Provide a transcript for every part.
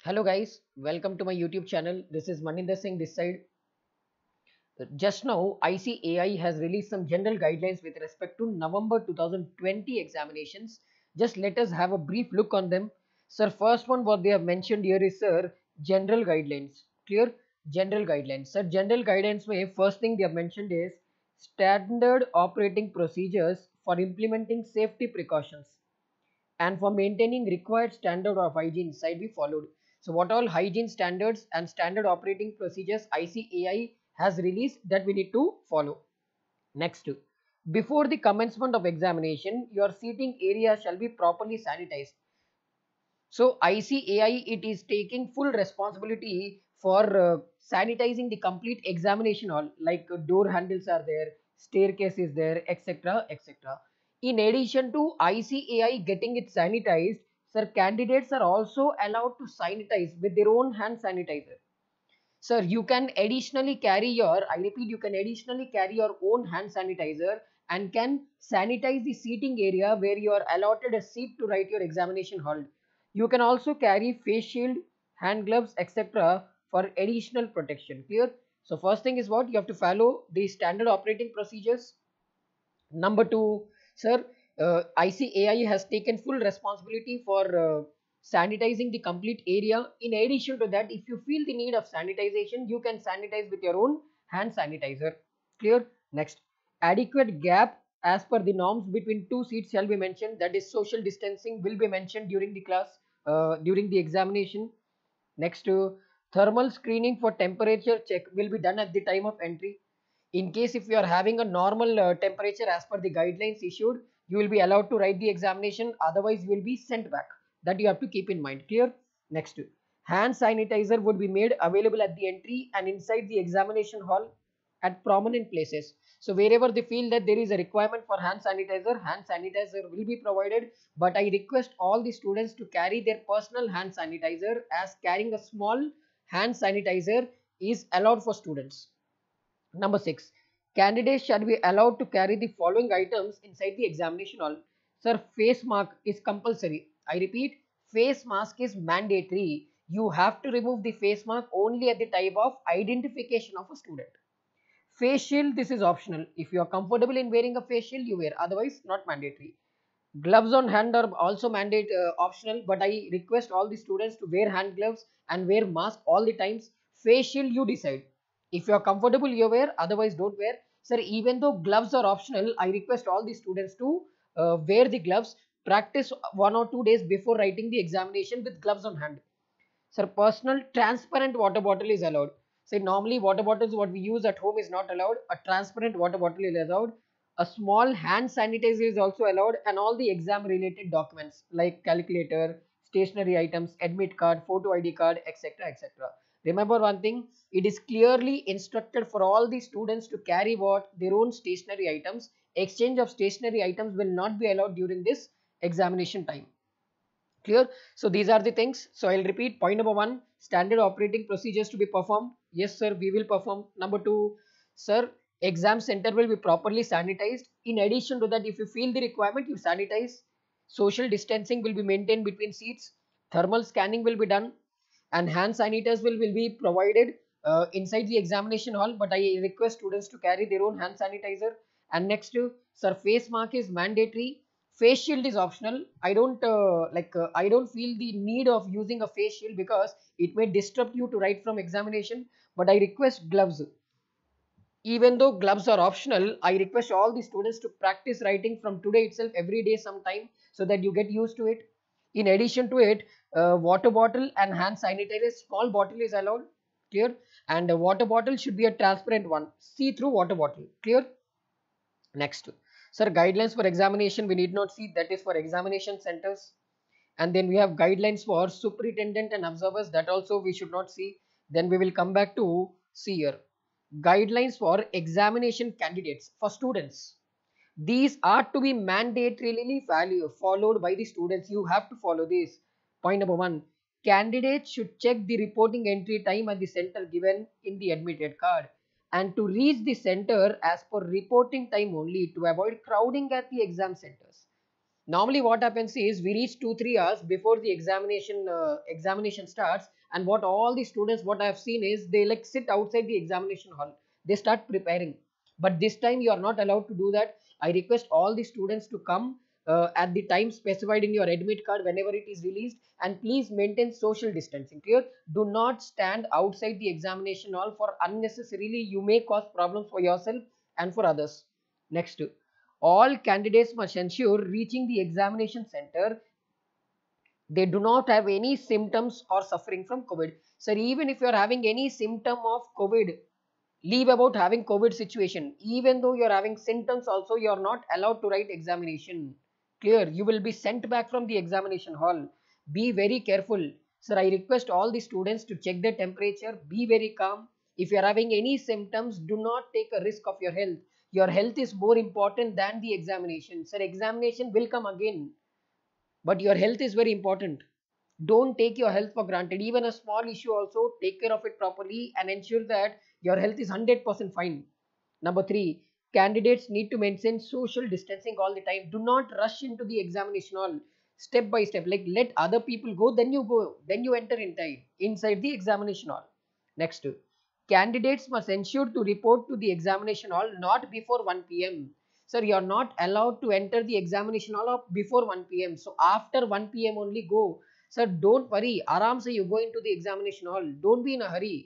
Hello guys, welcome to my YouTube channel. This is Maninder Singh this side. Just now, ICAI has released some general guidelines with respect to November 2020 examinations. Just let us have a brief look on them. Sir, first one what they have mentioned here is sir, general guidelines. Clear? General guidelines. Sir, general guidelines mein first thing they have mentioned is standard operating procedures for implementing safety precautions and for maintaining required standard of hygiene inside be followed. So what all hygiene standards and standard operating procedures ICAI has released that we need to follow. Next, before the commencement of examination, your seating area shall be properly sanitized. So ICAI it is taking full responsibility for sanitizing the complete examination hall, like door handles are there, staircase is there, etc. etc. In addition to ICAI getting it sanitized, sir, candidates are also allowed to sanitize with their own hand sanitizer. Sir, you can additionally carry your, I repeat, you can additionally carry your own hand sanitizer and can sanitize the seating area where you are allotted a seat to write your examination hall. You can also carry face shield, hand gloves, etc. for additional protection. Clear? So first thing is what? You have to follow the standard operating procedures. Number two, sir, ICAI has taken full responsibility for sanitizing the complete area. In addition to that, if you feel the need of sanitization, you can sanitize with your own hand sanitizer. Clear? Next, adequate gap as per the norms between two seats shall be mentioned. That is, social distancing will be mentioned during the class, during the examination. Next, thermal screening for temperature check will be done at the time of entry. In case if you are having a normal temperature as per the guidelines issued, you will be allowed to write the examination. Otherwise, you will be sent back. That you have to keep in mind. Clear? Next, hand sanitizer would be made available at the entry and inside the examination hall at prominent places. So wherever they feel that there is a requirement for hand sanitizer will be provided. But I request all the students to carry their personal hand sanitizer, as carrying a small hand sanitizer is allowed for students. Number 6. Candidates shall be allowed to carry the following items inside the examination hall. Sir, face mask is compulsory. I repeat, face mask is mandatory. You have to remove the face mask only at the time of identification of a student. Face shield, this is optional. If you are comfortable in wearing a face shield, you wear. Otherwise, not mandatory. Gloves on hand are also mandate optional, but I request all the students to wear hand gloves and wear mask all the times. Face shield, you decide. If you are comfortable, you wear. Otherwise, don't wear. Sir, even though gloves are optional, I request all the students to wear the gloves. Practice 1 or 2 days before writing the examination with gloves on hand. Sir, personal transparent water bottle is allowed. Say normally water bottles what we use at home is not allowed. A transparent water bottle is allowed. A small hand sanitizer is also allowed, and all the exam related documents like calculator, stationery items, admit card, photo ID card, etc. etc. Remember one thing, it is clearly instructed for all the students to carry what? Their own stationery items. Exchange of stationery items will not be allowed during this examination time. Clear? So these are the things. So I'll repeat. Point number 1, standard operating procedures to be performed. Yes, sir, we will perform. Number 2, sir, exam center will be properly sanitized. In addition to that, if you feel the requirement, you sanitize. Social distancing will be maintained between seats. Thermal scanning will be done, and hand sanitizers will be provided inside the examination hall. But I request students to carry their own hand sanitizer. And next, sir, face mask is mandatory. Face shield is optional. I don't feel the need of using a face shield because it may disrupt you to write from examination. But I request gloves. Even though gloves are optional, I request all the students to practice writing from today itself every day sometime, so that you get used to it. In addition to it, water bottle and hand sanitizer, small bottle is allowed. Clear? And a water bottle should be a transparent one, see through water bottle. Clear? Next, sir, guidelines for examination we need not see, that is for examination centers. And then we have guidelines for superintendent and observers, that also we should not see. Then we will come back to see here guidelines for examination candidates for students. These are to be mandatorily followed by the students. You have to follow this. Point number 1, candidates should check the reporting entry time at the center given in the admitted card, and to reach the center as per reporting time only, to avoid crowding at the exam centers. Normally what happens is we reach 2 3 hours before the examination starts, and what all the students, what I have seen is they like sit outside the examination hall, they start preparing. But this time you are not allowed to do that. I request all the students to come at the time specified in your admit card whenever it is released, and please maintain social distancing. Clear? Do not stand outside the examination hall for unnecessarily, you may cause problems for yourself and for others. Next, all candidates must ensure reaching the examination center they do not have any symptoms or suffering from COVID. Sir, even if you are having any symptom of COVID, leave about having COVID situation. Even though you are having symptoms also, you are not allowed to write examination. Clear? You will be sent back from the examination hall. Be very careful. Sir, I request all the students to check their temperature. Be very calm. If you are having any symptoms, do not take a risk of your health. Your health is more important than the examination. Sir, examination will come again, but your health is very important. Don't take your health for granted. Even a small issue also, take care of it properly and ensure that your health is 100% fine. Number 3, candidates need to maintain social distancing all the time. Do not rush into the examination hall step by step. Like, let other people go, then you enter inside the examination hall. Next, candidates must ensure to report to the examination hall not before 1 p.m. Sir, you are not allowed to enter the examination hall before 1 p.m. So after 1 p.m. only go. Sir, don't worry. Aram se you go into the examination hall. Don't be in a hurry.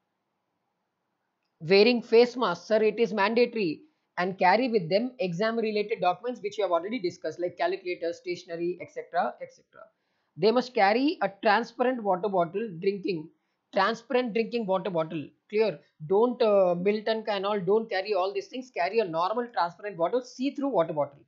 Wearing face masks, sir, it is mandatory. And carry with them exam related documents which we have already discussed, like calculator, stationery, etc. etc. They must carry a transparent water bottle, transparent drinking water bottle. Clear? Don't Milton and all, don't carry all these things. Carry a normal transparent bottle, see through water bottle,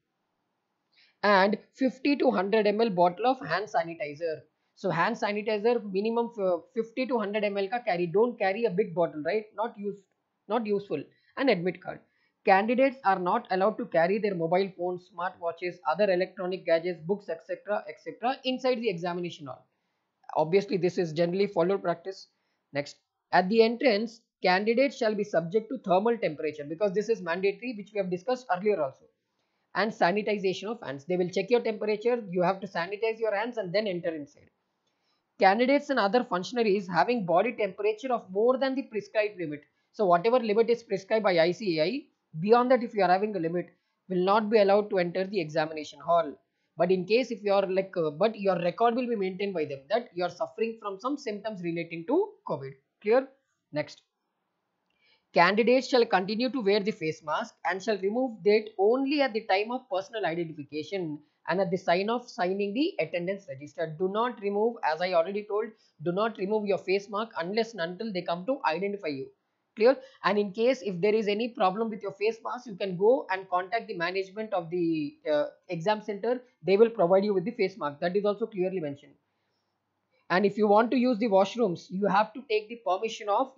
and 50 to 100 ml bottle of hand sanitizer. So hand sanitizer minimum 50 to 100 ml ka carry. Don't carry a big bottle, right? Not useful. And admit card. Candidates are not allowed to carry their mobile phones, smartwatches, other electronic gadgets, books, etc., etc. inside the examination hall. Obviously, this is generally followed practice. Next, at the entrance, candidates shall be subject to thermal temperature, because this is mandatory, which we have discussed earlier also, and sanitization of hands. They will check your temperature, you have to sanitize your hands and then enter inside. Candidates and other functionaries having body temperature of more than the prescribed limit. So whatever limit is prescribed by ICAI, beyond that, if you are having a limit, will not be allowed to enter the examination hall. But in case if you are like, but your record will be maintained by them that you are suffering from some symptoms relating to COVID. Clear? Next. Candidates shall continue to wear the face mask and shall remove that only at the time of personal identification and at the sign of signing the attendance register. Do not remove, as I already told, do not remove your face mask unless and until they come to identify you. Clear? And in case if there is any problem with your face mask, you can go and contact the management of the exam center. They will provide you with the face mask. That is also clearly mentioned. And if you want to use the washrooms, you have to take the permission of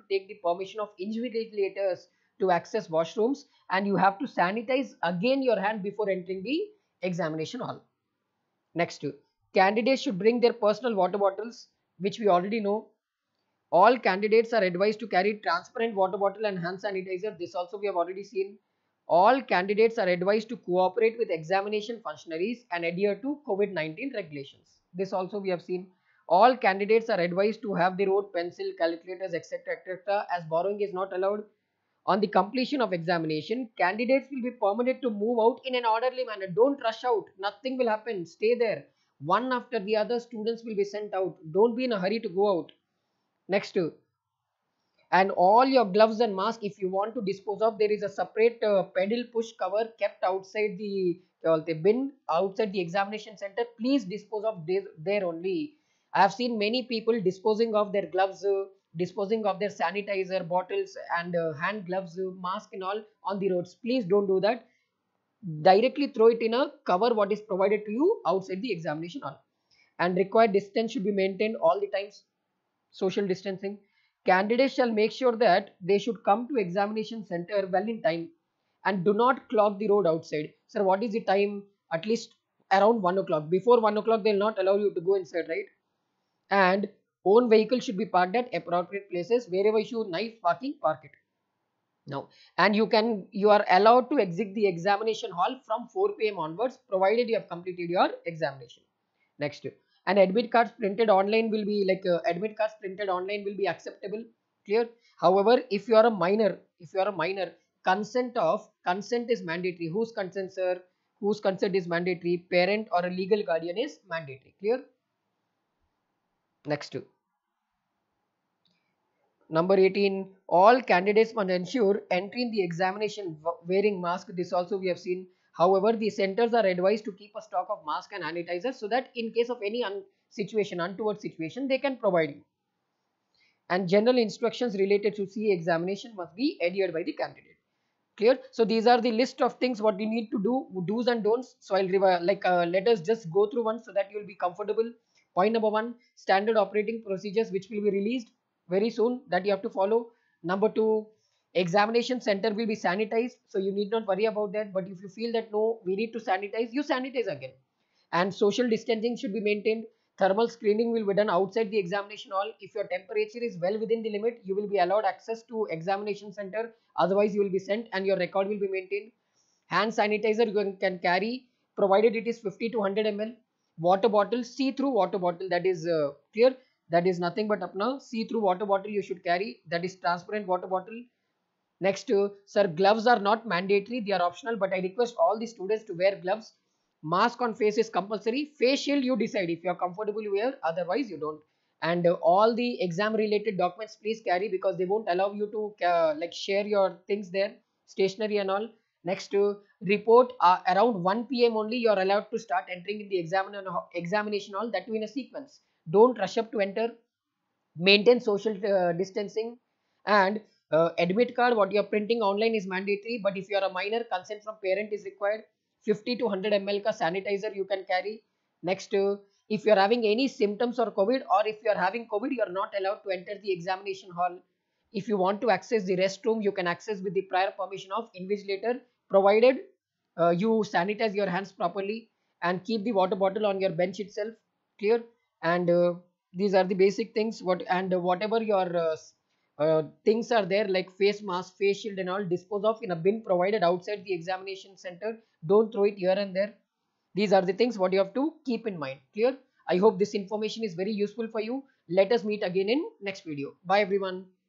invigilators to access washrooms, and you have to sanitize again your hand before entering the examination hall. Next, candidates should bring their personal water bottles, which we already know. All candidates are advised to carry transparent water bottle and hand sanitizer. This also we have already seen. All candidates are advised to cooperate with examination functionaries and adhere to COVID-19 regulations. This also we have seen. All candidates are advised to have their own pencil, calculators, etc., as borrowing is not allowed. On the completion of examination, candidates will be permitted to move out in an orderly manner. Don't rush out. Nothing will happen. Stay there. One after the other, students will be sent out. Don't be in a hurry to go out. Next, and all your gloves and mask, if you want to dispose of, there is a separate pedal push cover kept outside the bin outside the examination center. Please dispose of this there only. I have seen many people disposing of their gloves, disposing of their sanitizer bottles and hand gloves, mask and all on the roads. Please don't do that. Directly throw it in a cover what is provided to you outside the examination hall. And required distance should be maintained all the times. Social distancing. Candidates shall make sure that they should come to examination center well in time and do not clog the road outside. Sir, what is the time? At least around 1 o'clock. Before 1 o'clock, they will not allow you to go inside, right? And own vehicle should be parked at appropriate places. Wherever you nice parking, park it. Now, and you are allowed to exit the examination hall from 4 p.m. onwards, provided you have completed your examination. Next, and admit cards printed online will be admit cards printed online will be acceptable. Clear. However, if you are a minor, consent is mandatory. Whose consent, sir? Whose consent is mandatory? Parent or a legal guardian is mandatory. Clear. Next. Number 18, all candidates must ensure entry in the examination wearing mask. This also we have seen. However, the centers are advised to keep a stock of mask and sanitizer so that in case of any untoward situation, they can provide you. And general instructions related to CA examination must be adhered by the candidate. Clear. So these are the list of things what you need to do, do's and don'ts. So I'll let us just go through one so that you'll be comfortable. Point number one, standard operating procedures which will be released very soon that you have to follow. Number two, examination center will be sanitized, so you need not worry about that. But if you feel that no, we need to sanitize, you sanitize again. And social distancing should be maintained. Thermal screening will be done outside the examination hall. If your temperature is well within the limit, you will be allowed access to examination center. Otherwise, you will be sent and your record will be maintained. Hand sanitizer you can carry, provided it is 50 to 100 ml. Water bottle, see-through water bottle, that is clear. That is nothing but apna see-through water bottle you should carry. That is transparent water bottle. Next, sir, gloves are not mandatory, they are optional, but I request all the students to wear gloves. Mask on face is compulsory. Face shield you decide if you are comfortable you wear, otherwise you don't. And all the exam related documents please carry, because they won't allow you to share your things there, stationery and all. Next, report around 1 p.m. only you are allowed to start entering in the examination hall, that too in a sequence. Don't rush up to enter. Maintain social distancing. And admit card what you are printing online is mandatory, but if you are a minor, consent from parent is required. 50 to 100 ml ka sanitizer you can carry. Next, if you are having any symptoms or covid, or if you are having covid, you are not allowed to enter the examination hall. If you want to access the restroom, you can access with the prior permission of invigilator, provided you sanitize your hands properly and keep the water bottle on your bench itself. Clear. And these are the basic things. Whatever your things are there, like face mask, face shield and all, dispose of in a bin provided outside the examination center. Don't throw it here and there. These are the things what you have to keep in mind. Clear. I hope this information is very useful for you. Let us meet again in next video. Bye everyone.